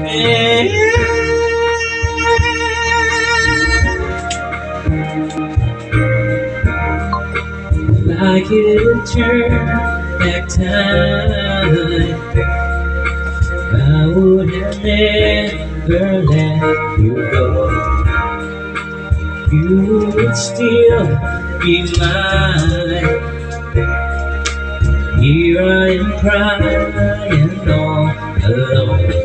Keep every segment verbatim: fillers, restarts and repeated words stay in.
If I could turn back time, I would have never let you go. You would still be mine. Here I am crying all alone.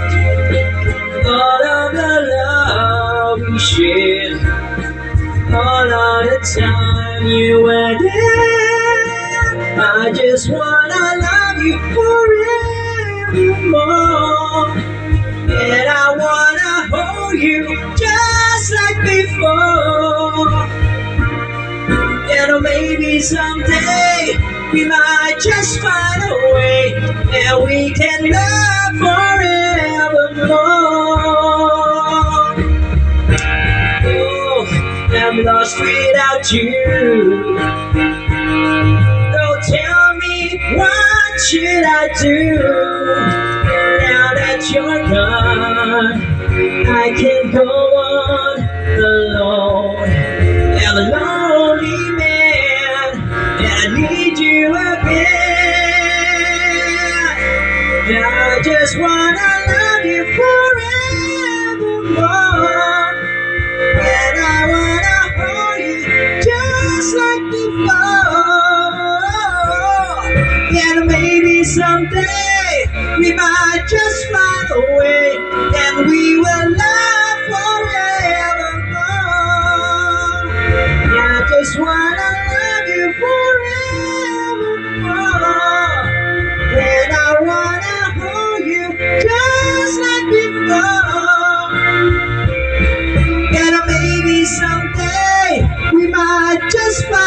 All of the love we shared, all of the time you were there. I just wanna love you forevermore, and I wanna hold you just like before. And maybe someday we might just find a way, and we can love forevermore. Oh, I'm lost without you. Don't tell me what should I do now that you're gone. I can't go on alone. I'm a lonely man, and I need you again. I just wanna love you forevermore, and I wanna hold you just like before. And maybe someday we might just find a way, and we will love forevermore. I just wanna love you forevermore, and I wanna hold you just like before. And maybe someday we might just find